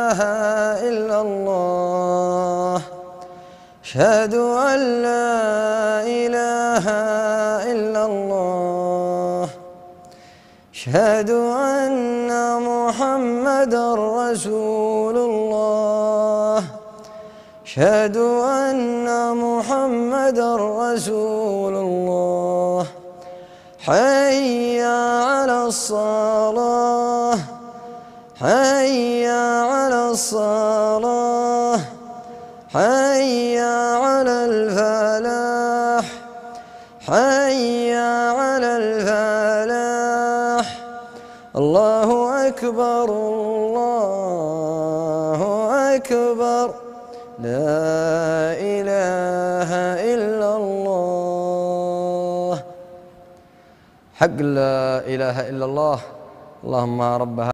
إله إلا الله أشهد أن لا إله إلا الله أشهد أن محمدًا رسول الله أشهد أن محمدًا رسول الله حي على الصلاة حي على الصلاة حي على الفلاح حي على الفلاح الله أكبر الله أكبر لا إله إلا الله. حق لا إله إلا الله. اللهم رب